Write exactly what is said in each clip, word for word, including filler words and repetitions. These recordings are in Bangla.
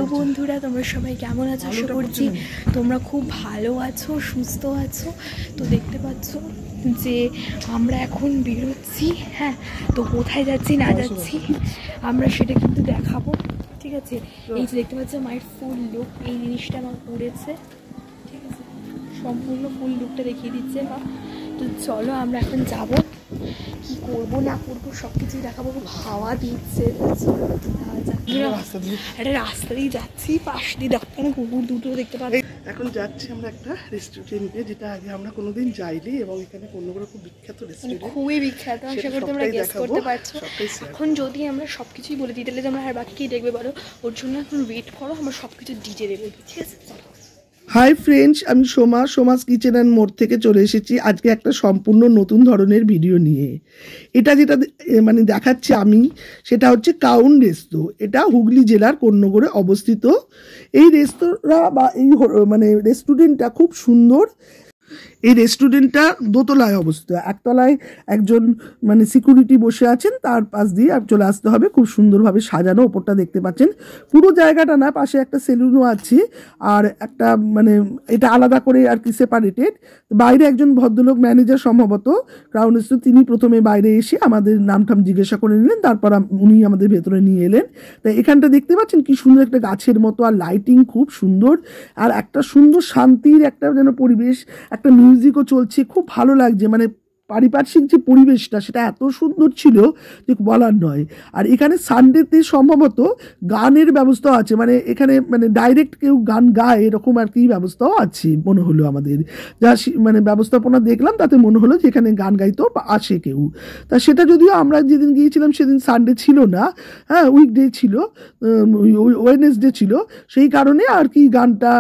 হ্যালো বন্ধুরা, তোমরা সবাই কেমন আছো? আশা করছি তোমরা খুব ভালো আছো, সুস্থ আছো। তো দেখতে পাচ্ছ যে আমরা এখন বেরোচ্ছি। হ্যাঁ, তো কোথায় যাচ্ছি না যাচ্ছি আমরা সেটা কিন্তু দেখাবো, ঠিক আছে? এই যে দেখতে পাচ্ছ মায়ের ফুল লুক, এই জিনিসটা আমার পড়েছে, ঠিক আছে? সম্পূর্ণ ফুল লুকটা দেখিয়ে দিচ্ছে মা। তো চলো আমরা এখন যাবো, কি করবো না করবো সব কিছুই দেখাবো। হাওয়া দিচ্ছে, একটা রাস্তা দিয়ে যাচ্ছি, পাশ দিয়ে দেখো কুকুর দুটো দেখতে পাচ্ছি। এখন যাচ্ছি আমরা একটা রেস্টুরেন্টে, যেটা আগে আমরা কোনোদিন যাইনি, এবং এখানে কোন্নগরের খুব বিখ্যাত রেস্টুরেন্ট, খুবই বিখ্যাত। আশা করি তোমরা গেস করতে পারছো। এখন যদি আমরা সব কিছুই বলে দিই তাহলে তোমরা আর বাকি কি দেখবে বলো? ওর জন্য এখন ওয়েট করো, আমরা সব কিছু ডিটেলে বলবো, ঠিক আছে? হাই ফ্রেন্ডস, আমি সোমা, সোমাস কিচেন অ্যান্ড মোড় থেকে চলে এসেছি আজকে একটা সম্পূর্ণ নতুন ধরনের ভিডিও নিয়ে। এটা যেটা মানে দেখাচ্ছি আমি, সেটা হচ্ছে কাউন রেস্তো। এটা হুগলি জেলার কোন্নগরে অবস্থিত। এই রেস্তোরাঁ বা এই মানে রেস্টুরেন্টটা খুব সুন্দর। এই রেস্টুরেন্টটা দোতলায় অবস্থিত। একতলায় একজন মানে সিকিউরিটি বসে আছেন, তার পাশ দিয়ে চলে আসতে হবে। খুব সুন্দরভাবে সাজানো, ওপরটা দেখতে পাচ্ছেন। পুরো জায়গাটা না, পাশে একটা সেলুনও আছে, আর একটা মানে এটা আলাদা করে আর কি সেপারেটেড। বাইরে একজন ভদ্রলোক ম্যানেজার সম্ভবত ক্রাউন রেস্তোরাঁ, তিনি প্রথমে বাইরে এসে আমাদের নাম টাম জিজ্ঞাসা করে নিলেন, তারপর উনি আমাদের ভেতরে নিয়ে এলেন। তাই এখানটা দেখতে পাচ্ছেন কি সুন্দর একটা গাছের মতো, আর লাইটিং খুব সুন্দর, আর একটা সুন্দর শান্তির একটা যেন পরিবেশ, একটা মিউজিকও চলছে, খুব ভালো লাগছে। মানে পারিপার্শ্বিক যে পরিবেশটা সেটা এত সুন্দর ছিল যে বলার নয়। আর এখানে সানডেতে সম্ভবত গানের ব্যবস্থাও আছে, মানে এখানে মানে ডাইরেক্ট কেউ গান গায় এরকম আর কি ব্যবস্থাও আছে মনে হলো আমাদের। যা মানে ব্যবস্থাপনা দেখলাম তাতে মনে হলো যে এখানে গান গাইতেও আসে কেউ। তা সেটা যদিও আমরা যেদিন গিয়েছিলাম সেদিন সানডে ছিল না, হ্যাঁ উইকডে ছিল, ওয়েডনেসডে ছিল, সেই কারণে আর কি গানটা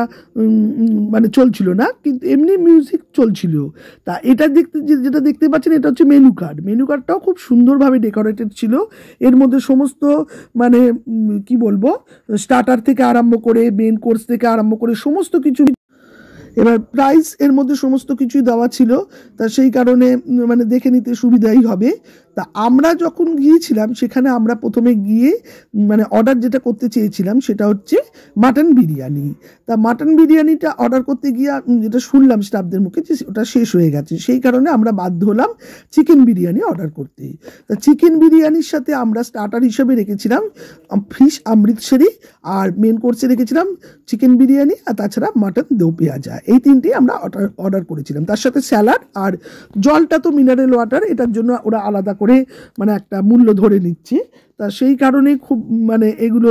মানে চলছিল না, কিন্তু এমনি মিউজিক চলছিল। তা এটা দেখতে যেটা দেখতে পাচ্ছেন এটা হচ্ছে মেনু কার্ড। মেনু কার্ডটাও খুব সুন্দরভাবে ডেকোরেটেড ছিল। এর মধ্যে সমস্ত মানে কি বলবো, স্টার্টার থেকে আরম্ভ করে মেন কোর্স থেকে আরম্ভ করে সমস্ত কিছু, এবার প্রাইস এর মধ্যে সমস্ত কিছুই দেওয়া ছিল। তা সেই কারণে মানে দেখে নিতে সুবিধাই হবে। তা আমরা যখন গিয়েছিলাম সেখানে আমরা প্রথমে গিয়ে মানে অর্ডার যেটা করতে চেয়েছিলাম সেটা হচ্ছে মাটন বিরিয়ানি। তা মাটন বিরিয়ানিটা অর্ডার করতে গিয়ে যেটা শুনলাম স্টাফদের মুখে যে ওটা শেষ হয়ে গেছে, সেই কারণে আমরা বাধ্য হলাম চিকেন বিরিয়ানি অর্ডার করতে। তা চিকেন বিরিয়ানির সাথে আমরা স্টার্টার হিসেবে রেখেছিলাম ফিশ অমৃতসরি, আর মেন কোর্সে রেখেছিলাম চিকেন বিরিয়ানি, আর তাছাড়া মাটন দো পেঁয়াজা। এই তিনটি আমরা অর্ডার অর্ডার করেছিলাম। তার সাথে স্যালাড, আর জলটা তো মিনারেল ওয়াটার, এটার জন্য ওরা আলাদা করে মানে একটা মূল্য ধরে নিচ্ছে। তা সেই কারণে খুব মানে এগুলো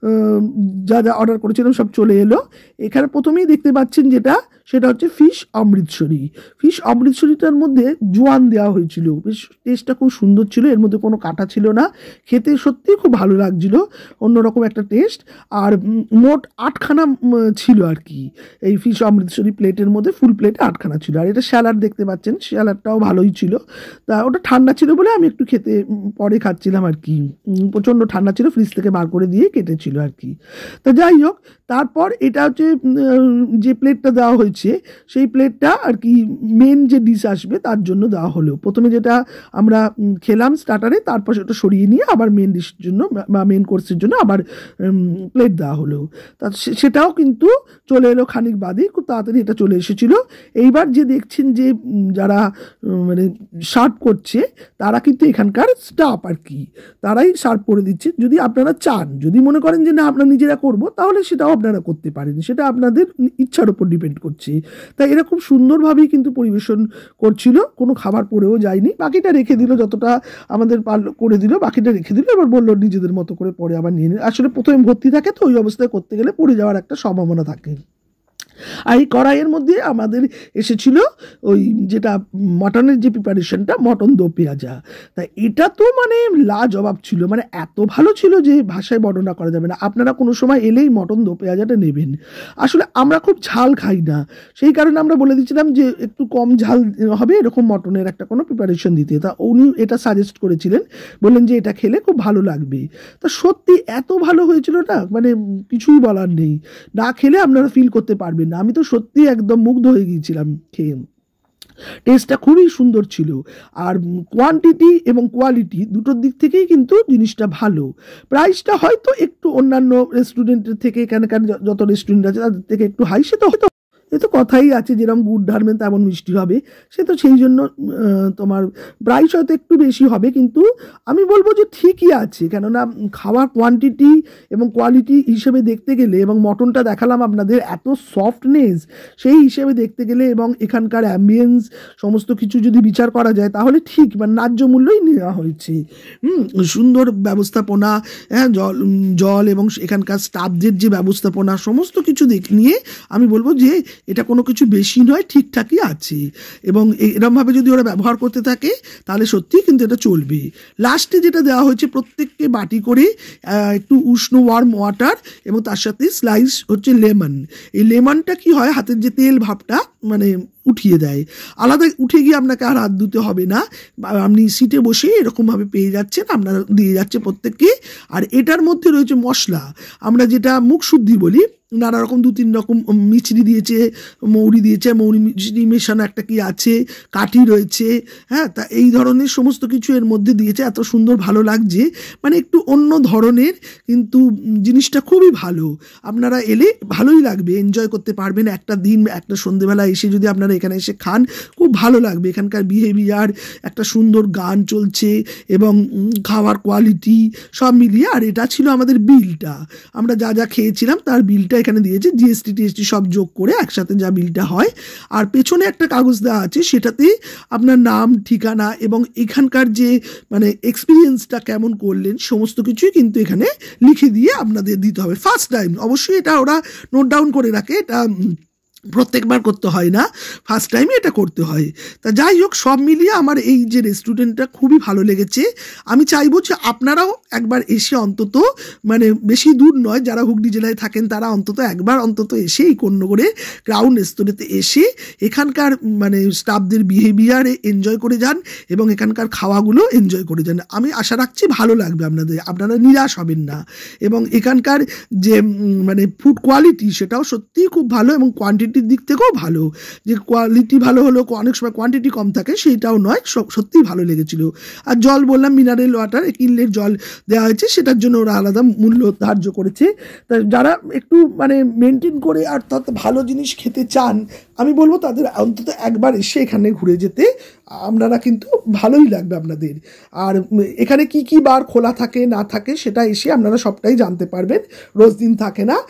যা যা অর্ডার করেছিলাম সব চলে এলো। এখানে প্রথমেই দেখতে পাচ্ছেন যেটা, সেটা হচ্ছে ফিশ অমৃতসরি। ফিশ অমৃতসরিটার মধ্যে জোয়ান দেওয়া হয়েছিল, বেশ টেস্টটা খুব সুন্দর ছিল, এর মধ্যে কোনো কাঁটা ছিল না, খেতে সত্যিই খুব ভালো লাগছিল, অন্যরকম একটা টেস্ট। আর মোট আটখানা ছিল আর কি এই ফিশ অমৃতসরি প্লেটের মধ্যে, ফুল প্লেটে আটখানা ছিল। আর এটা স্যালাড দেখতে পাচ্ছেন, স্যালাডটাও ভালোই ছিল। তা ওটা ঠান্ডা ছিল বলে আমি একটু খেতে পরে খাচ্ছিলাম আর কি, প্রচণ্ড ঠান্ডা ছিল, ফ্রিজ থেকে বার করে দিয়ে কেটেছিল আর কি। তা যাই হোক, তারপর এটা হচ্ছে যে প্লেটটা দেওয়া হয়েছে সেই প্লেটটা আর কি মেন যে ডিশ আসবে তার জন্য দেওয়া হলো। প্রথমে যেটা আমরা খেলাম স্টার্টারে, তারপর সেটা সরিয়ে নিয়ে আবার মেন ডিশের জন্য বা মেন কোর্সের জন্য আবার প্লেট দেওয়া হলো। তা সেটাও কিন্তু চলে এলো খানিক বাদেই, খুব তাড়াতাড়ি এটা চলে এসেছিলো। এইবার যে দেখছেন যে যারা মানে সার্ভ করছে তারা কিন্তু এখানকার স্টাফ আর কি, তারাই সার্ভ করে দিচ্ছে। যদি আপনারা চান, যদি মনে করেন যে না আপনারা নিজেরা করবো, তাহলে সেটাও আপনারা করতে পারেন, সেটা আপনাদের ইচ্ছার উপর ডিপেন্ড করছে। তাই এরা খুব সুন্দরভাবেই কিন্তু পরিবেশন করছিল, কোনো খাবার পড়েও যায়নি। বাকিটা রেখে দিল, যতটা আমাদের পারল করে দিল, বাকিটা রেখে দিল। এবার বললো নিজেদের মতো করে পরে আবার নিয়ে নিন। আসলে প্রথমে ভর্তি থাকে তো, ওই অবস্থায় করতে গেলে পড়ে যাওয়ার একটা সম্ভাবনা থাকে। আর এই কড়াইয়ের মধ্যে আমাদের এসেছিল ওই যেটা মটনের যে প্রিপারেশনটা, মটন দো পেঁয়াজা। তা এটা তো মানে লাজবাব ছিল, মানে এত ভালো ছিল যে ভাষায় বর্ণনা করা যাবে না। আপনারা কোনো সময় এলেই মটন দো পেঁয়াজাটা নেবেন। আসলে আমরা খুব ঝাল খাই না, সেই কারণে আমরা বলে দিচ্ছিলাম যে একটু কম ঝাল হবে এরকম মটনের একটা কোনো প্রিপারেশন দিতে। তা উনি এটা সাজেস্ট করেছিলেন, বললেন যে এটা খেলে খুব ভালো লাগবে। তা সত্যি এত ভালো হয়েছিল না, মানে কিছুই বলার নেই। না খেলে আপনারা ফিল করতে পারবেন না। আমি তো সত্যি একদম মুগ্ধ হয়ে গিয়েছিলাম খেয়ে। টেস্টটা খুবই সুন্দর ছিল। আর কোয়ান্টিটি এবং কোয়ালিটি দুটোর দিক থেকেই কিন্তু জিনিসটা ভালো। প্রাইসটা হয়তো একটু অন্যান্য রেস্টুরেন্টের থেকে, এখানকার যত রেস্টুরেন্ট আছে তাদের থেকে একটু হাই, সে তো হয়তো এ তো কথাই আছে, যেরকম গুড় ঢালবেন তেমন মিষ্টি হবে, সে তো সেই জন্য তোমার প্রাইস হয়তো একটু বেশি হবে, কিন্তু আমি বলবো যে ঠিকই আছে। কেননা খাওয়ার কোয়ান্টিটি এবং কোয়ালিটি হিসেবে দেখতে গেলে, এবং মটনটা দেখালাম আপনাদের এত সফটনেস, সেই হিসেবে দেখতে গেলে এবং এখানকার অ্যাম্বিয়েন্স সমস্ত কিছু যদি বিচার করা যায় তাহলে ঠিক মানে ন্যায্য মূল্যই নেওয়া হয়েছে। হুম, সুন্দর ব্যবস্থাপনা, হ্যাঁ, জল জল এবং এখানকার স্টাফদের যে ব্যবস্থাপনা সমস্ত কিছু দেখ নিয়ে আমি বলবো যে এটা কোনো কিছু বেশি নয়, ঠিকঠাকই আছে। এবং এরকমভাবে যদি ওরা ব্যবহার করতে থাকে তাহলে সত্যিই কিন্তু এটা চলবে। লাস্টে যেটা দেওয়া হয়েছে প্রত্যেককে বাটি করে একটু উষ্ণ ওয়ার্ম ওয়াটার, এবং তার সাথে স্লাইস হচ্ছে লেমন। এই লেমনটা কি হয়, হাতের যে তেল ভাবটা মানে উঠিয়ে দেয়, আলাদা উঠে গিয়ে আপনাকে আর হাত ধুতে হবে না, আপনি সিটে বসে এরকমভাবে পেয়ে যাচ্ছেন, আপনারা দিয়ে যাচ্ছে প্রত্যেককে। আর এটার মধ্যে রয়েছে মশলা, আমরা যেটা মুখ শুদ্ধি বলি, নানা রকম দু তিন রকম মিছরি দিয়েছে, মৌরি দিয়েছে, মৌরি মিছরি মেশানো একটা কি আছে, কাঠি রয়েছে, হ্যাঁ, তা এই ধরনের সমস্ত কিছু এর মধ্যে দিয়েছে। এত সুন্দর ভালো লাগছে, মানে একটু অন্য ধরনের, কিন্তু জিনিসটা খুবই ভালো। আপনারা এলে ভালোই লাগবে, এনজয় করতে পারবেন। একটা দিন একটা সন্ধেবেলা এসে যদি আপনারা এখানে এসে খান খুব ভালো লাগবে। এখানকার বিহেভিয়ার, একটা সুন্দর গান চলছে এবং খাওয়ার কোয়ালিটি সব মিলিয়ে। আর এটা ছিল আমাদের বিলটা, আমরা যা যা খেয়েছিলাম তার বিলটা এখানে দিয়েছে, জিএসটি টিএসটি সব যোগ করে একসাথে যা বিলটা হয়। আর পেছনে একটা কাগজ দেওয়া আছে, সেটাতে আপনার নাম, ঠিকানা এবং এখানকার যে মানে এক্সপিরিয়েন্সটা কেমন করলেন সমস্ত কিছুই কিন্তু এখানে লিখে দিয়ে আপনাদের দিতে হবে। ফার্স্ট টাইম অবশ্যই এটা ওরা নোট ডাউন করে রাখে, এটা প্রত্যেকবার করতে হয় না, ফার্স্ট টাইমে এটা করতে হয়। তা যাই হোক, সব মিলিয়ে আমার এই যে রেস্টুরেন্টটা খুবই ভালো লেগেছে। আমি চাইবো যে আপনারাও একবার এসে অন্তত, মানে বেশি দূর নয়, যারা হুগলি জেলায় থাকেন তারা অন্তত একবার অন্তত এসে এই কোন্নগরে ক্রাউন রেস্তোরাঁতে এসে এখানকার মানে স্টাফদের বিহেভিয়ারে এনজয় করে যান এবং এখানকার খাওয়াগুলো এনজয় করে যান। আমি আশা রাখছি ভালো লাগবে আপনাদের, আপনারা নিরাশ হবেন না। এবং এখানকার যে মানে ফুড কোয়ালিটি সেটাও সত্যিই খুব ভালো, এবং কোয়ান্টিটি দিক থেকেও ভালো। যে কোয়ালিটি ভালো হলো, অনেক সময় কোয়ান্টিটি কম থাকে, সেইটাও নয়, সত্যিই ভালো লেগেছিল। আর জল বললাম মিনারেল ওয়াটার, কিনলের জল দেওয়া হয়েছে, সেটার জন্য ওরা আলাদা মূল্য ধার্য করেছে। তা যারা একটু মানে মেনটেন করে আর তত ভালো জিনিস খেতে চান, আমি বলবো তাদের অন্তত একবার এসে এখানে ঘুরে যেতে, আপনারা কিন্তু ভালোই লাগবে আপনাদের। আর এখানে কি কি বার খোলা থাকে না থাকে সেটা এসে আপনারা সবটাই জানতে পারবেন, রোজ দিন থাকে না।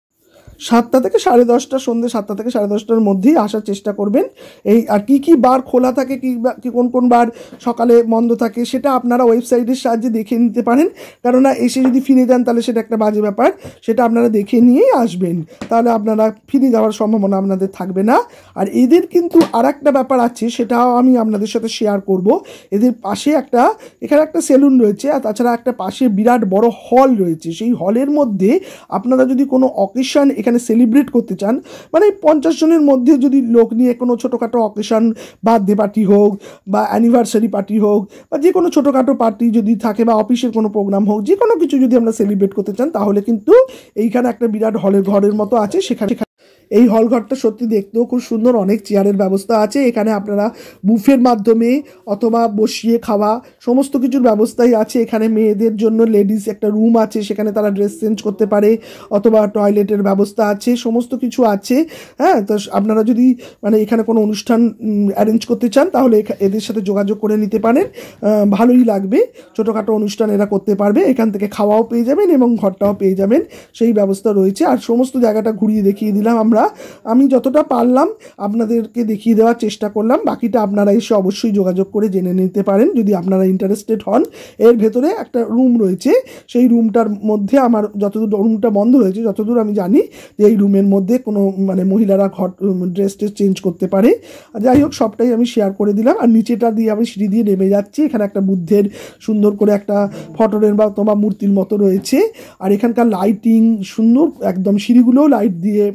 সাতটা থেকে সাড়ে দশটা, সন্ধ্যে সাতটা থেকে সাড়ে দশটার মধ্যেই আসার চেষ্টা করবেন। এই আর কি কি বার খোলা থাকে, কি কি কোন কোন বার সকালে বন্ধ থাকে, সেটা আপনারা ওয়েবসাইটের সাহায্যে দেখে নিতে পারেন। কেননা এসে যদি ফিরে যান তাহলে সেটা একটা বাজে ব্যাপার, সেটা আপনারা দেখে নিয়েই আসবেন, তাহলে আপনারা ফিরে যাওয়ার সম্ভাবনা আপনাদের থাকবে না। আর এদের কিন্তু আর একটা ব্যাপার আছে, সেটাও আমি আপনাদের সাথে শেয়ার করব। এদের পাশে একটা, এখানে একটা সেলুন রয়েছে, আর তাছাড়া একটা পাশে বিরাট বড় হল রয়েছে। সেই হলের মধ্যে আপনারা যদি কোনো অকেশন এখানে সেলিব্রেট করতে চান, মানে পঞ্চাশ জনের মধ্যে যদি লোক নিয়ে কোনো ছোটোখাটো অকেশন, বার্থডে পার্টি হোক বা অ্যানিভার্সারি পার্টি হোক বা যে কোনো ছোটোখাটো পার্টি যদি থাকে, বা অফিসের কোনো প্রোগ্রাম হোক, যে কোনো কিছু যদি আমরা সেলিব্রেট করতে চান, তাহলে কিন্তু এইখানে একটা বিরাট হলের ঘরের মতো আছে। সেখানে এই হল ঘরটা সত্যি দেখতেও খুব সুন্দর, অনেক চেয়ারের ব্যবস্থা আছে। এখানে আপনারা বুফের মাধ্যমে অথবা বসিয়ে খাওয়া সমস্ত কিছুর ব্যবস্থাই আছে। এখানে মেয়েদের জন্য লেডিস একটা রুম আছে, সেখানে তারা ড্রেস চেঞ্জ করতে পারে, অথবা টয়লেটের ব্যবস্থা আছে, সমস্ত কিছু আছে। হ্যাঁ, তো আপনারা যদি মানে এখানে কোনো অনুষ্ঠান অ্যারেঞ্জ করতে চান তাহলে এদের সাথে যোগাযোগ করে নিতে পারেন, ভালোই লাগবে। ছোটোখাটো অনুষ্ঠান এরা করতে পারবে, এখান থেকে খাওয়াও পেয়ে যাবেন এবং ঘরটাও পেয়ে যাবেন, সেই ব্যবস্থা রয়েছে। আর সমস্ত জায়গাটা ঘুরিয়ে দেখিয়ে দিলাম আমরা, আমি যতটা পারলাম আপনাদেরকে দেখিয়ে দেওয়ার চেষ্টা করলাম। বাকিটা আপনারা এসে অবশ্যই যোগাযোগ করে জেনে নিতে পারেন যদি আপনারা ইন্টারেস্টেড হন। এর ভেতরে একটা রুম রয়েছে, সেই রুমটার মধ্যে আমার যতদূর, রুমটা বন্ধ রয়েছে যতদূর আমি জানি, যে এই রুমের মধ্যে কোনো মানে মহিলারা ঘর ড্রেস ট্রেস চেঞ্জ করতে পারে। যাই হোক, সবটাই আমি শেয়ার করে দিলাম। আর নিচেটা দিয়ে আমি সিঁড়ি দিয়ে নেমে যাচ্ছি, এখানে একটা বুদ্ধের সুন্দর করে একটা ফটোরের বা তোমার মূর্তির মতো রয়েছে। আর এখানকার লাইটিং সুন্দর, একদম সিঁড়িগুলোও লাইট দিয়ে, মানে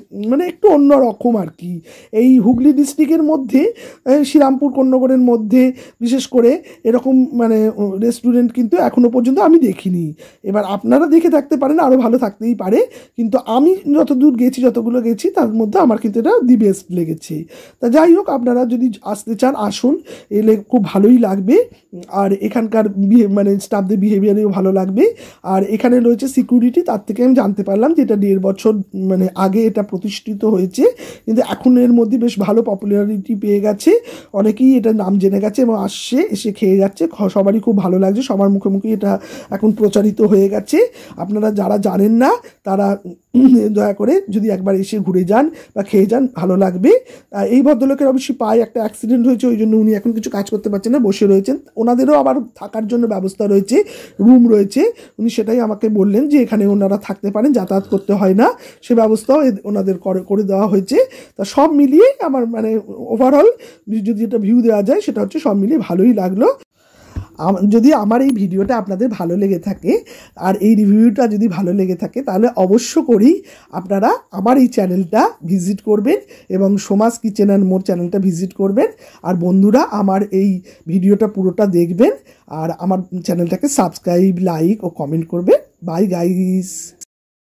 একটু অন্য রকম আর কি। এই হুগলি ডিস্ট্রিক্টের মধ্যে শ্রীরামপুর কোন্নগরের মধ্যে বিশেষ করে এরকম মানে রেস্টুরেন্ট কিন্তু এখনও পর্যন্ত আমি দেখিনি। এবার আপনারা দেখে থাকতে পারেন, আরও ভালো থাকতেই পারে, কিন্তু আমি যতদূর গেছি যতগুলো গেছি তার মধ্যে আমার কিন্তু এটা দি বেস্ট লেগেছে। তা যাই হোক, আপনারা যদি আসতে চান আসুন, এলে খুব ভালোই লাগবে। আর এখানকার মানে স্টাফদের বিহেভিয়ারেও ভালো লাগবে। আর এখানে রয়েছে সিকিউরিটি, তার থেকে আমি জানতে পারলাম যে এটা দেড় বছর মানে আগে এটা প্রতিষ্ঠিত হয়েছে, কিন্তু এখন এর মধ্যে বেশ ভালো পপুলারিটি পেয়ে গেছে, অনেকেই এটা নাম জেনে গেছে এবং আসছে, এসে খেয়ে যাচ্ছে, সবারই খুব ভালো লাগছে, সবার মুখে মুখে এটা এখন প্রচারিত হয়ে গেছে। আপনারা যারা জানেন না তারা দয়া করে যদি একবার এসে ঘুরে যান বা খেয়ে যান, ভালো লাগবে। এই ভদ্রলোকের অবশ্যই পায়ে একটা অ্যাক্সিডেন্ট হয়েছে, ওই জন্য উনি এখন কিছু কাজ করতে পারছেন না, বসে রয়েছেন। ওনাদেরও আবার থাকার জন্য ব্যবস্থা রয়েছে, রুম রয়েছে, উনি সেটাই আমাকে বললেন যে এখানে ওনারা থাকতে পারেন, যাতায়াত করতে হয় না, সে ব্যবস্থাও ওনাদের করে করে দেওয়া হয়েছে। তা সব মিলিয়ে আমার মানে ওভারঅল যদি এটা ভিউ দেওয়া যায় সেটা হচ্ছে সব মিলিয়ে ভালোই লাগলো। যদি আমার এই ভিডিওটা আপনাদের ভালো লেগে থাকে আর এই রিভিউটা যদি ভালো লেগে থাকে তাহলে অবশ্য করেই আপনারা আমার এই চ্যানেলটা ভিজিট করবেন এবং সোমাস কিচেন অ্যান্ড মোর চ্যানেলটা ভিজিট করবেন। আর বন্ধুরা আমার এই ভিডিওটা পুরোটা দেখবেন আর আমার চ্যানেলটাকে সাবস্ক্রাইব, লাইক ও কমেন্ট করবেন। Bye guys.